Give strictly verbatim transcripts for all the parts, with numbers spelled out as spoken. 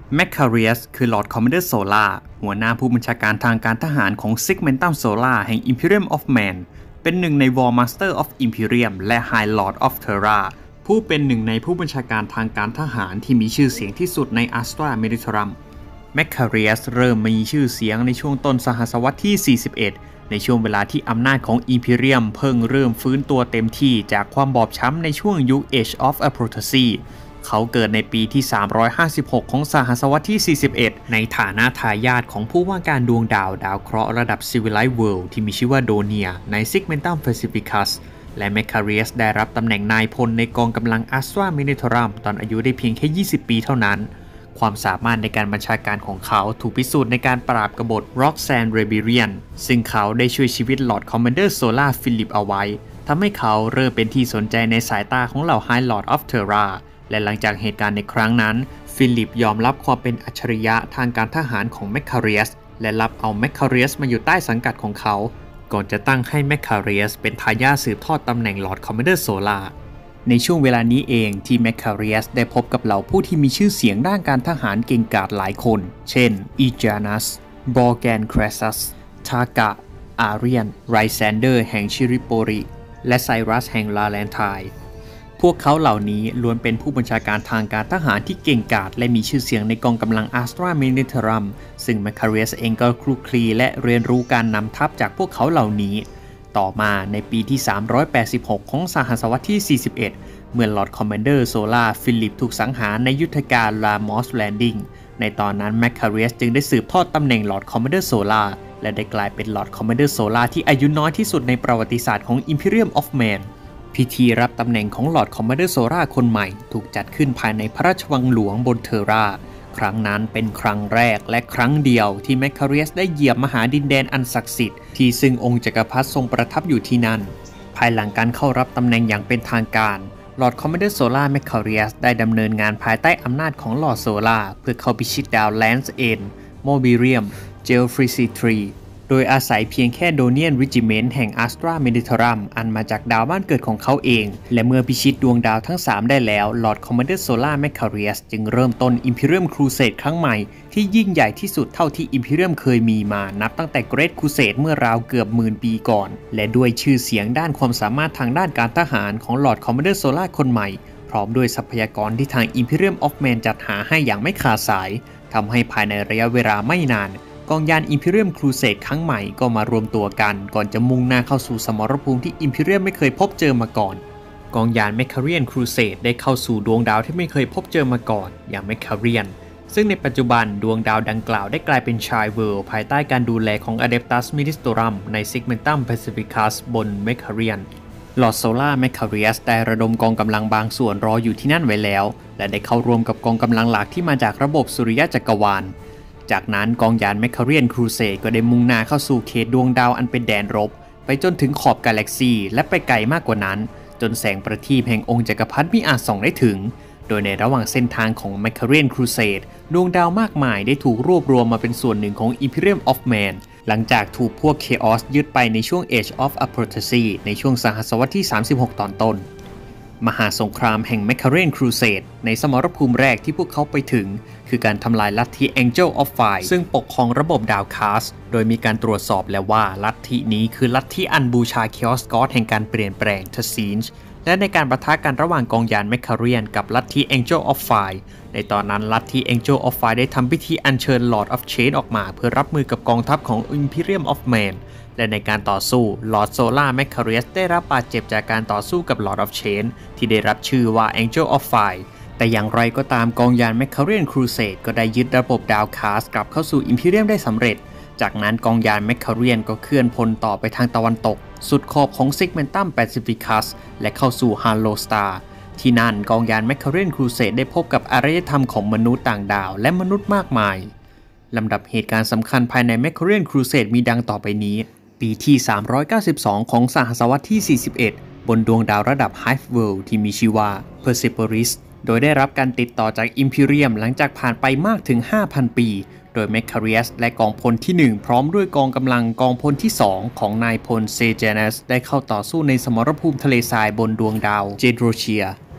แมคคาเรียสคือลอร์ดคอมมานเดอร์โซลาหัวหน้าผู้บัญชาการทางการทหารของซิกเมนตัมโซลาแห่ง Imperium of Man เป็นหนึ่งใน War Master of Imperium และ High Lord of Terra ผู้เป็นหนึ่งในผู้บัญชาการทางการทหารที่มีชื่อเสียงที่สุดใน Astra Militarum แมคคาเรียสเริ่มมีชื่อเสียงในช่วงต้นสหศตวรรษที่ สี่สิบเอ็ด ในช่วงเวลาที่อำนาจของ Imperium เพิ่งเริ่มฟื้นตัวเต็มที่จากความบอบช้ำในช่วงยุค Age of Apostacyเขาเกิดในปีที่ สามร้อยห้าสิบหก ของสหศตวรรษที่ สี่สิบเอ็ด ในฐานะทายาทของผู้ว่าการดวงดาวดาวเคราะห์ระดับ Civilized World ที่มีชื่อว่าโดเนียใน Segmentum Pacificus และแมคคาเรียสได้รับตำแหน่งนายพลในกองกำลัง Astra Militarum ตอนอายุได้เพียงแค่ ยี่สิบ ปีเท่านั้นความสามารถในการบัญชาการของเขาถูกพิสูจน์ในการปราบกบฏ Roxanne Rebellion ซึ่งเขาได้ช่วยชีวิต Lord Commander Solar Philip เอาไว้ทำให้เขาเริ่มเป็นที่สนใจในสายตาของเหล่า High Lord of Terraและหลังจากเหตุการณ์ในครั้งนั้นฟิลิปยอมรับความเป็นอัจฉริยะทางการทหารของแมคคาเรียสและรับเอาแมคคาเรียสมาอยู่ใต้สังกัดของเขาก่อนจะตั้งให้แมคคาเรียสเป็นทายาทสืบทอดตำแหน่งลอร์ดคอมมานเดอร์โซลาในช่วงเวลานี้เองที่แมคคาเรียสได้พบกับเหล่าผู้ที่มีชื่อเสียงด้านการทหารเก่งกาจหลายคนเช่นอีจานัสบอร์แกนเครซัสทากะอาเรียนไรแซนเดอร์แห่งชิริโปริและไซรัสแห่งลาแลนไทน์พวกเขาเหล่านี้ล้วนเป็นผู้บัญชาการทางการทหารที่เก่งกาจและมีชื่อเสียงในกองกำลัง Astra Militarum ซึ่งแมคคาเรียสเองก็คลุกคลีและเรียนรู้การนำทัพจากพวกเขาเหล่านี้ต่อมาในปีที่ สามร้อยแปดสิบหก ของสหศตวรรษที่ สี่สิบเอ็ด เมื่อ Lord Commander Solar Philip ถูกสังหารในยุทธการ Lamos Landing ในตอนนั้นแมคคาเรียสจึงได้สืบทอดตำแหน่ง Lord Commander Solar และได้กลายเป็น Lord Commander Solar ที่อายุน้อยที่สุดในประวัติศาสตร์ของ Imperium of Manพิธีรับตำแหน่งของ Lord Commander Solar คนใหม่ถูกจัดขึ้นภายในพระราชวังหลวงบนเทอร่าครั้งนั้นเป็นครั้งแรกและครั้งเดียวที่แมคคาเรียสได้เหยียบมหาดินแดนอันศักดิ์สิทธิ์ที่ซึ่งองค์จักรพรรดิทรงประทับอยู่ที่นั่นภายหลังการเข้ารับตำแหน่งอย่างเป็นทางการ Lord Commander Solar Macarius ได้ดำเนินงานภายใต้อำนาจของ Lord Solar เพื่อเข้าพิชิตดาว Land's End Mobilium Geophysitryโดยอาศัยเพียงแค่โดเนียนริจิเมนต์แห่ง Astra Militarum อันมาจากดาวบ้านเกิดของเขาเองและเมื่อพิชิตดวงดาวทั้งสามได้แล้ว Lord Commander Solar Macarius จึงเริ่มต้น Imperium Crusade ครั้งใหม่ที่ยิ่งใหญ่ที่สุดเท่าที่ Imperium เคยมีมานับตั้งแต่ Great Crusade เมื่อราวเกือบหมื่นปีก่อนและด้วยชื่อเสียงด้านความสามารถทางด้านการทหารของ Lord Commander Solar คนใหม่พร้อมด้วยทรัพยากรที่ทาง Imperium of Man จัดหาให้อย่างไม่ขาดสายทำให้ภายในระยะเวลาไม่นานกองยาน Imperium Crusade ครั้งใหม่ก็มารวมตัวกันก่อนจะมุ่งหน้าเข้าสู่สมรภูมิที่ Imperium ไม่เคยพบเจอมาก่อนกองยาน Mecharian Crusade ได้เข้าสู่ดวงดาวที่ไม่เคยพบเจอมาก่อนอย่าง Mecharian ซึ่งในปัจจุบันดวงดาวดังกล่าวได้กลายเป็น Child World ภายใต้การดูแลของ Adeptus Ministorum ใน Segmentum Pacificus บน Mecharian Lord Solar Macarius ได้ระดมกองกำลังบางส่วนรออยู่ที่นั่นไว้แล้วและได้เข้ารวมกับกองกำลังหลักที่มาจากระบบสุริยะจักรวาลจากนั้นกองยาน Macarian Crusade ก็ได้มุ่งหน้าเข้าสู่เขตดวงดาวอันเป็นแดนรบไปจนถึงขอบกาแล็กซีและไปไกลมากกว่านั้นจนแสงประทีปแห่งองค์จักรพรรดิมิอาจส่องได้ถึงโดยในระหว่างเส้นทางของ Macarian Crusade ดวงดาวมากมายได้ถูกรวบรวมมาเป็นส่วนหนึ่งของ Imperium of Man หลังจากถูกพวก Chaos ยึดไปในช่วง Age of Apostacy ในช่วงสหศตวรรษที่ สามสิบหก ตอนต้นมหาสงครามแห่ง Macarian Crusade ในสมรภูมิแรกที่พวกเขาไปถึงคือการทำลายลัทธิ Angel of Fire ซึ่งปกครองระบบดาวคาสโดยมีการตรวจสอบแล้วว่าลัทธินี้คือลัทธิอันบูชา Chaos God แห่งการเปลี่ยนแปลง Tzeentch และในการปะทะกันระหว่างกองยาน Macarian กับลัทธิ Angel of Fire ในตอนนั้นลัทธิ Angel of Fire ได้ทำพิธีอัญเชิญ Lord of Change ออกมาเพื่อรับมือกับกองทัพของ Imperium of Manและในการต่อสู้ Lord Solar Macarius ได้รับบาดเจ็บจากการต่อสู้กับ Lord of Change ที่ได้รับชื่อว่า Angel of Fire แต่อย่างไรก็ตามกองยาน Macarian Crusade ก็ได้ยึดระบบดาวคาสกลับเข้าสู่ Imperium ได้สำเร็จจากนั้นกองยาน Macarian ก็เคลื่อนพลต่อไปทางตะวันตกสุดขอบของ Segmentum Pacificus และเข้าสู่ Halo Star ที่นั่นกองยาน Macarian Crusade ได้พบกับอารยธรรมของมนุษย์ต่างดาวและมนุษย์มากมายลำดับเหตุการณ์สำคัญภายใน Macarian Crusade มีดังต่อไปนี้ปีที่ สามร้อยเก้าสิบสอง ของสหศตวรรษที่ สี่สิบเอ็ด บนดวงดาวระดับ Hive World ที่มีชื่อว่า Persepolis โดยได้รับการติดต่อจาก Imperium หลังจากผ่านไปมากถึง ห้าพัน ปีโดย Macarius และกองพลที่ หนึ่ง พร้อมด้วยกองกำลังกองพลที่ สอง ของนายพล Sejanus ได้เข้าต่อสู้ในสมรภูมิทะเลทรายบนดวงดาว Gedrosia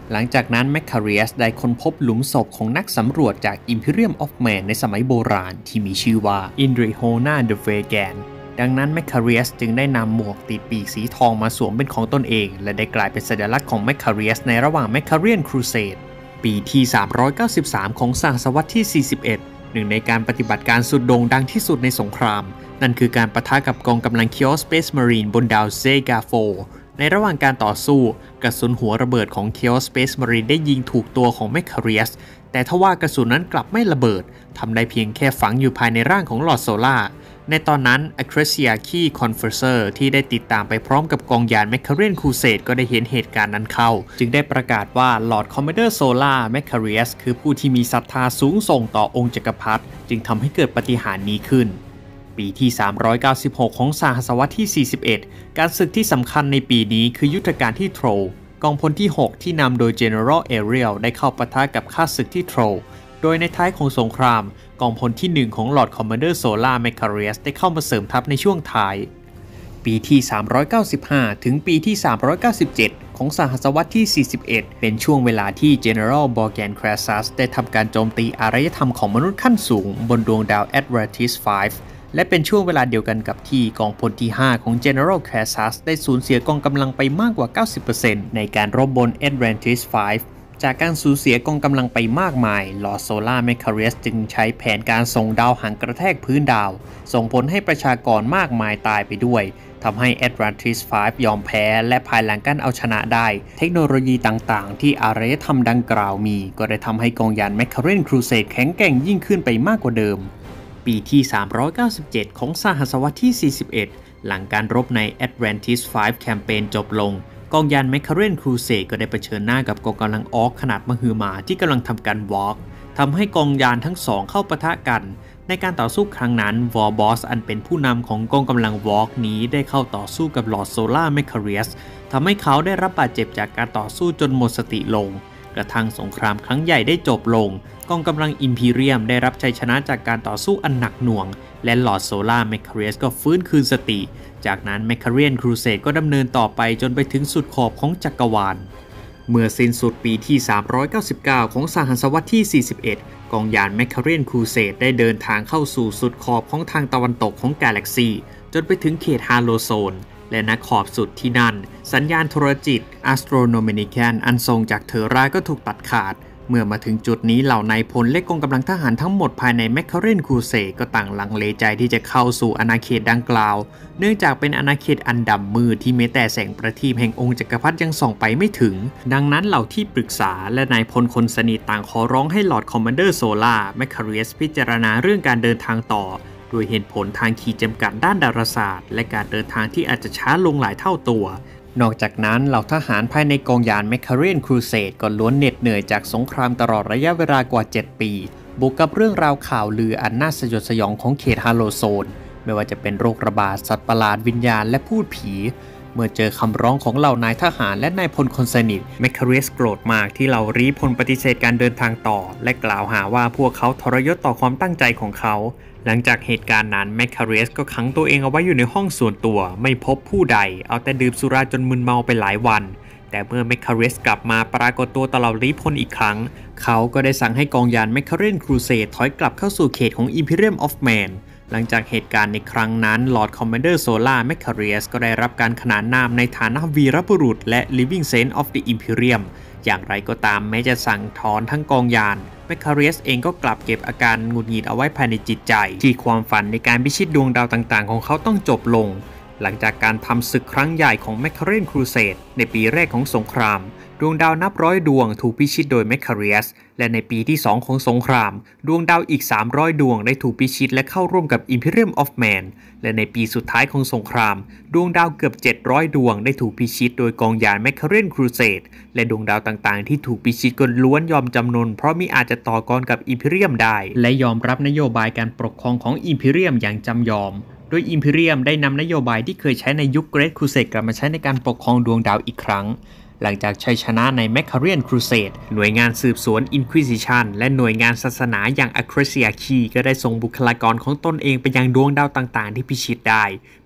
หลังจากนั้นแมคคาเรียสได้ค้นพบหลุมศพของนักสำรวจจาก Imperium of Man ในสมัยโบราณที่มีชื่อว่า Indrihona the Vegan ดังนั้นแมคคาเรียสจึงได้นำหมวกติดปีกสีทองมาสวมเป็นของตนเองและได้กลายเป็นสัญลักษณ์ของแมคคาเรียสในระหว่าง Maccarian Crusade ปีที่สามร้อยเก้าสิบสามของศตวรรษที่สี่สิบเอ็ดหนึ่งในการปฏิบัติการสุดโด่งดังที่สุดในสงครามนั่นคือการปะทะกับกองกำลัง Chaos Space Marine บนดาว Zega โฟร์ ในระหว่างการต่อสู้กระสุนหัวระเบิดของ Chaos Space Marine ได้ยิงถูกตัวของ Maccarius แต่ทว่ากระสุนนั้นกลับไม่ระเบิดทำได้เพียงแค่ฝังอยู่ภายในร่างของ Lord Solar ในตอนนั้น Acrisia Key Converser ที่ได้ติดตามไปพร้อมกับกองยาน Maccarian Crusade ก็ได้เห็นเหตุการณ์นั้นเข้าจึงได้ประกาศว่า Lord Commander Solar Maccarius คือผู้ที่มีศรัทธาสูงส่งต่อองค์จักรพรรดิจึงทำให้เกิดปาฏิหาริย์นี้ขึ้นปีที่สามร้อยเก้าสิบหกของศตวรรษที่สี่สิบเอ็ดการศึกที่สำคัญในปีนี้คือยุทธการที่โทรกองพลที่หกที่นำโดย General Ariel ได้เข้าปะทะกับข้าศึกที่โทรโดยในท้ายของสงครามกองพลที่หนึ่งของ Lord Commander Solar Maccarius ได้เข้ามาเสริมทัพในช่วงท้ายปีที่สามร้อยเก้าสิบห้าถึงปีที่สามร้อยเก้าสิบเจ็ดของศตวรรษที่สี่สิบเอ็ดเป็นช่วงเวลาที่ General Borgan Crassus ได้ทำการโจมตีอารยธรรมของมนุษย์ขั้นสูงบนดวงดาว Adrantis ไฟว์และเป็นช่วงเวลาเดียวกันกับที่กองพลที่ห้าของ General Crassus ได้สูญเสียกองกำลังไปมากกว่า เก้าสิบเปอร์เซ็นต์ ในการรบบน Adrantis ไฟว์จากการสูญเสียกองกำลังไปมากมาย Lord Solar Maccarius จึงใช้แผนการส่งดาวหางกระแทกพื้นดาวส่งผลให้ประชากรมากมายตายไปด้วยทำให้ Adrantis ไฟว์ยอมแพ้และภายหลังการเอาชนะได้เทคโนโลยีต่างๆที่อารยธรรมดังกล่าวมีก็ได้ทำให้กองยาน Maccarian Crusade แข็งแกร่งยิ่งขึ้นไปมากกว่าเดิมปีที่สามร้อยเก้าสิบเจ็ดของศตวรรษที่สี่สิบเอ็ดหลังการรบใน Adrantis ไฟว์แคมเปญจบลงกองยาน Maccarian Crusade ก็ได้เผชิญหน้ากับกองกำลังออกขนาดมหึมาที่กำลังทำการวอล์กทำให้กองยานทั้งสองเข้าปะทะกันในการต่อสู้ครั้งนั้น War Boss อันเป็นผู้นำของกองกำลังวอล์กนี้ได้เข้าต่อสู้กับ Lord Solar Maccarius ทำให้เขาได้รับบาดเจ็บจากการต่อสู้จนหมดสติลงกระทั่งสงครามครั้งใหญ่ได้จบลงกองกำลัง Imperium ได้รับชัยชนะจากการต่อสู้อันหนักหน่วงและ Lord Solar Maccarius ก็ฟื้นคืนสติจากนั้น Maccarian Crusade ก็ดำเนินต่อไปจนไปถึงสุดขอบของจักรวาลเมื่อสิ้นสุดปีที่สามร้อยเก้าสิบเก้าของศตวรรษที่สี่สิบเอ็ดกองยาน Maccarian Crusade ได้เดินทางเข้าสู่สุดขอบของทางตะวันตกของกาแล็กซีจนไปถึงเขตฮาโลโซนและณขอบสุดที่นั่นสัญญาณโทรจิต Astronomicon อันส่งจากเทอร่าก็ถูกตัดขาดเมื่อมาถึงจุดนี้เหล่านายพลและกองกำลังทหารทั้งหมดภายใน Maccarian Crusade ก็ต่างลังเลใจที่จะเข้าสู่อาณาเขตดังกล่าวเนื่องจากเป็นอาณาเขตอันดำมืดที่แม้แต่แสงประทีปแห่งองค์จักรพรรดิยังส่องไปไม่ถึงดังนั้นเหล่าที่ปรึกษาและนายพลคนสนิทต่างขอร้องให้ Lord Commander Solar Maccarius พิจารณาเรื่องการเดินทางต่อโดยเหตุผลทางขีดจำกัดด้านดาราศาสตร์และการเดินทางที่อาจจะช้าลงหลายเท่าตัวนอกจากนั้นเหล่าทหารภายในกองยาน Maccarian Crusade ก็ล้วนเหน็ดเหนื่อยจากสงครามตลอดระยะเวลากว่าเจ็ดปีบวกกับเรื่องราวข่าวลืออันน่าสยดสยองของเขตฮาโลโซนไม่ว่าจะเป็นโรคระบาดสัตว์ประหลาดวิญญาณและพูดผีเมื่อเจอคำร้องของเหล่านายทหารและนายพลคนสนิท Maccarius โกรธมากที่เหล่ารีพลปฏิเสธการเดินทางต่อและกล่าวหาว่าพวกเขาทรยศต่อความตั้งใจของเขาหลังจากเหตุการณ์นั้น Maccarius ก็ขังตัวเองเอาไว้อยู่ในห้องส่วนตัวไม่พบผู้ใดเอาแต่ดื่มสุราจนมึนเมาไปหลายวันแต่เมื่อ Maccarius กลับมาปรากฏตัวตลอดรีพลอีกครั้งเขาก็ได้สั่งให้กองยาน Maccarian Crusade ถอยกลับเข้าสู่เขตของ Imperium of Man หลังจากเหตุการณ์ในครั้งนั้น Lord Commander Solar Maccarius ก็ได้รับการขนานนามในฐานะวีรบุรุษและ Living Saint of the Imperium อย่างไรก็ตามแม้จะสั่งถอนทั้งกองยานMaccarius เองก็กลับเก็บอาการหงุดหงิดเอาไว้ภายในจิตใจที่ความฝันในการพิชิตดวงดาวต่างๆของเขาต้องจบลงหลังจากการทำศึกครั้งใหญ่ของ Maccarian Crusade ในปีแรกของสงครามดวงดาวนับร้อยดวงถูกพิชิตโดย Maccarius และในปีที่สองของสงครามดวงดาวอีกสามร้อยดวงได้ถูกพิชิตและเข้าร่วมกับ Imperium of Man และในปีสุดท้ายของสงครามดวงดาวเกือบเจ็ดร้อยดวงได้ถูกพิชิตโดยกองยาน Maccarian Crusade และดวงดาวต่างๆที่ถูกพิชิตก็ล้วนยอมจำนนเพราะมิอาจจะต่อกรกับ Imperium ได้และยอมรับนโยบายการปกครองของ Imperium อย่างจำยอมโดย Imperium ได้นำนโยบายที่เคยใช้ในยุค Great Crusade กลับมาใช้ในการปกครองดวงดาวอีกครั้งหลังจากชัยชนะใน Maccarian Crusade หน่วยงานสืบสวน Inquisition และหน่วยงานศาสนาอย่าง Acrisia Key ก็ได้ส่งบุคลากรของตนเองไปยังดวงดาวต่างๆที่พิชิตได้เ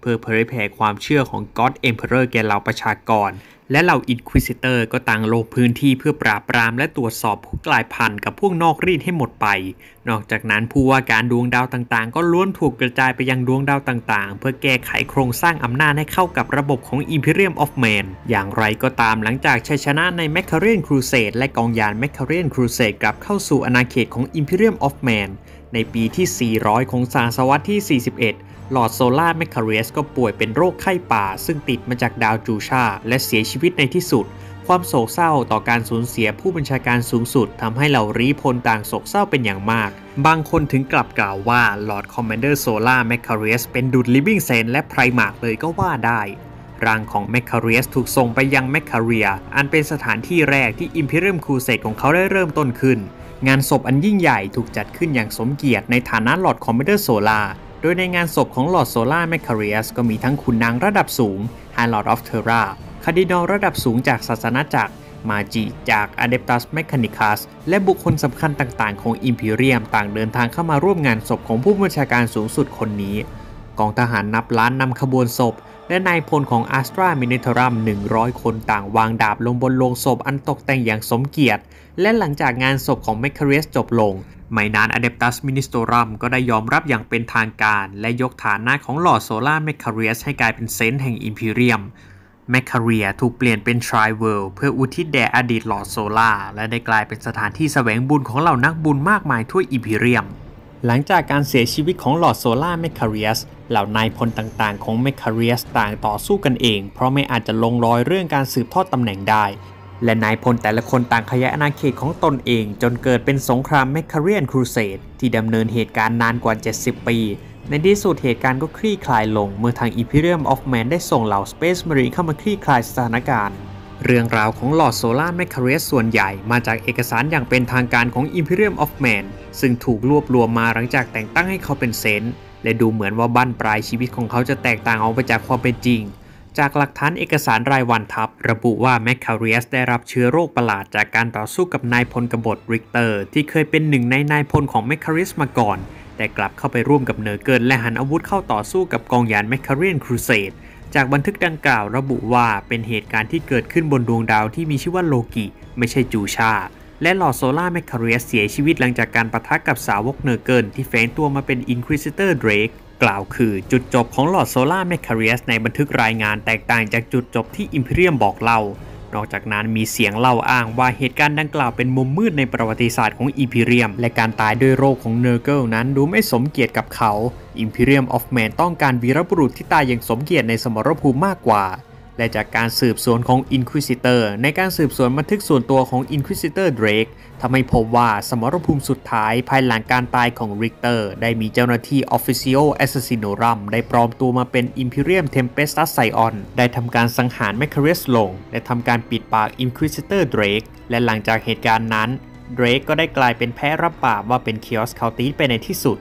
พื่อเผยแผ่ความเชื่อของ God Emperor แก่เหล่าประชากรและเหล่า Inquisitor ก็ต่างลงพื้นที่เพื่อปราบปรามและตรวจสอบผู้กลายพันธุ์กับพวกนอกรีดให้หมดไปนอกจากนั้นผู้ว่าการดวงดาวต่างๆก็ล้วนถูกกระจายไปยังดวงดาวต่างๆเพื่อแก้ไขโครงสร้างอำนาจให้เข้ากับระบบของ Imperium of Man อย่างไรก็ตามหลังจากชัยชนะใน Macharian Crusade และกองยาน Macharian Crusade กลับเข้าสู่อาณาเขตของ Imperium of Man ในปีที่ สี่ร้อย ของศตวรรษที่ สี่สิบเอ็ดลอร์ดโซล่าแมคคาเรียสก็ป่วยเป็นโรคไข้ป่าซึ่งติดมาจากดาวจูชาและเสียชีวิตในที่สุดความโศกเศร้าต่อการสูญเสียผู้บัญชาการสูงสุดทำให้เหล่ารีพลต่างโศกเศร้าเป็นอย่างมากบางคนถึงกลับกล่าวว่าลอร์ดคอมมานเดอร์โซล่าแมคคาเรียสเป็นดุจลิฟวิ่งเซนและไพรมาร์กเลยก็ว่าได้ร่างของแมคคาเรียสถูกส่งไปยังแมคคาเรียอันเป็นสถานที่แรกที่ Imperium Crusade ของเขาได้เริ่มต้นขึ้นงานศพอันยิ่งใหญ่ถูกจัดขึ้นอย่างสมเกียรติในฐานะลอร์ดคอมมานเดอร์โซล่าโดยในงานศพของลอร์ดโซล่าแมคคาเรียสก็มีทั้งขุนนางระดับสูง High Lord of Terra คาร์ดินัลระดับสูงจากศาสนาจักรมาจิจาก Adeptus Mechanicus และบุคคลสำคัญต่างๆของ Imperium ต่างเดินทางเข้ามาร่วมงานศพของผู้บัญชาการสูงสุดคนนี้กองทหารนับล้านนำขบวนศพและนายพลของ Astra Militarum หนึ่งร้อยคนต่างวางดาบลงบนโลงศพอันตกแต่งอย่างสมเกียรติและหลังจากงานศพของแมคคาเรียสจบลงไม่นาน Adeptus Ministorum ก็ได้ยอมรับอย่างเป็นทางการและยกฐานะของลอร์ดโซล่าแมคคาเรียสให้กลายเป็นเซนต์แห่ง Imperium แมคคาเรียถูกเปลี่ยนเป็น Tri-World เพื่ออุทิศแด่อดีตลอร์ดโซล่าและได้กลายเป็นสถานที่แสวงบุญของเหล่านักบุญมากมายทั่ว Imperium หลังจากการเสียชีวิตของลอร์ดโซล่าแมคคาเรียสเหล่านายพลต่างๆของแมคคาเรียสต่างต่อสู้กันเองเพราะไม่อาจจะลงรอยเรื่องการสืบทอดตำแหน่งได้และนายพลแต่ละคนต่างขยายอาณาเขตของตนเองจนเกิดเป็นสงคราม Macharian Crusade ที่ดำเนินเหตุการณ์นานกว่า เจ็ดสิบ ปีในที่สุดเหตุการณ์ก็คลี่คลายลงเมื่อทาง Imperium of Man ได้ส่งเหล่า Space Marine เข้ามาคลี่คลายสถานการณ์เรื่องราวของลอร์ดโซล่าแมคคาเรียสส่วนใหญ่มาจากเอกสารอย่างเป็นทางการของ Imperium of Man ซึ่งถูกรวบรวมมาหลังจากแต่งตั้งให้เขาเป็นเซนต์และดูเหมือนว่าบั้นปลายชีวิตของเขาจะแตกต่างออกไปจากความเป็นจริงจากหลักฐานเอกสารรายวันทัพระบุว่าแมคคาเรียสได้รับเชื้อโรคประหลาดจากการต่อสู้กับนายพลกบฏริกเตอร์ที่เคยเป็นหนึ่งในนายพลของแมคคาเรียสมาก่อนแต่กลับเข้าไปร่วมกับเนอร์เกิลและหันอาวุธเข้าต่อสู้กับกองยาน Macharian Crusade จากบันทึกดังกล่าวระบุว่าเป็นเหตุการณ์ที่เกิดขึ้นบนดวงดาวที่มีชื่อว่าโลกิไม่ใช่จูชาและลอร์ดโซล่าแมคคาเรียสเสียชีวิตหลังจากการปะทะกับสาวกเนอร์เกิลที่แฝงตัวมาเป็น Inquisitor Drakeกล่าวคือจุดจบของลอร์ดโซล่าแมคคาเรียสในบันทึกรายงานแตกต่างจากจุดจบที่ Imperium บอกเล่านอกจากนั้นมีเสียงเล่าอ้างว่าเหตุการณ์ดังกล่าวเป็นมุมมืดในประวัติศาสตร์ของ Imperium และการตายด้วยโรคของเนอร์เกิลนั้นดูไม่สมเกียรติกับเขา Imperium of Man ต้องการวีรบุรุษที่ตายอย่างสมเกียรติในสมรภูมิมากกว่าและจากการสืบสวนของ Inquisitor ในการสืบสวนบันทึกส่วนตัวของ Inquisitor Drake ทำให้พบว่าสมรภูมิสุดท้ายภายหลังการตายของ Richter ได้มีเจ้าหน้าที่ Officio Assassinorum ได้ปลอมตัวมาเป็น Imperium Tempestus Scion ได้ทำการสังหาร Macharius ลงและทำการปิดปาก Inquisitor Drake และหลังจากเหตุการณ์นั้น Drake ก็ได้กลายเป็นแพ้รับบาปว่าเป็น Chaos Cultist ไปในที่สุด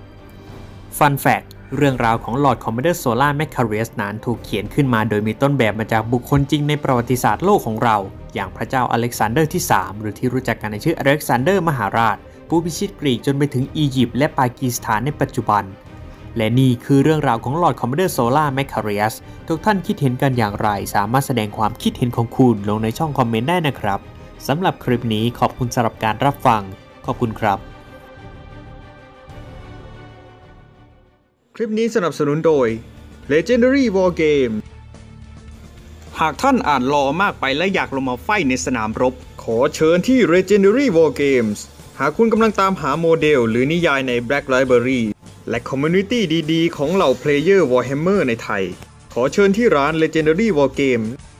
Fun Factเรื่องราวของลอร์ดคอมมานเดอร์โซล่าแมคคาเรียสนั้นถูกเขียนขึ้นมาโดยมีต้นแบบมาจากบุคคลจริงในประวัติศาสตร์โลกของเราอย่างพระเจ้าอเล็กซานเดอร์ที่สามหรือที่รู้จักกันในชื่ออเล็กซานเดอร์มหาราชผู้พิชิตกรีกจนไปถึงอียิปต์และปากีสถานในปัจจุบันและนี่คือเรื่องราวของลอร์ดคอมมานเดอร์โซล่าแมคคาเรียสทุกท่านคิดเห็นกันอย่างไรสามารถแสดงความคิดเห็นของคุณลงในช่องคอมเมนต์ได้นะครับสำหรับคลิปนี้ขอบคุณสำหรับการรับฟังขอบคุณครับคลิปนี้สนับสนุนโดย Legendary War Game หากท่านอ่านลอมากไปและอยากลงมาไฟในสนามรบขอเชิญที่ Legendary War Games หากคุณกำลังตามหาโมเดลหรือนิยายใน Black Library และคอมมูนิตี้ดีๆของเหล่าเพลเยอร์ Warhammer ในไทยขอเชิญที่ร้าน Legendary War Game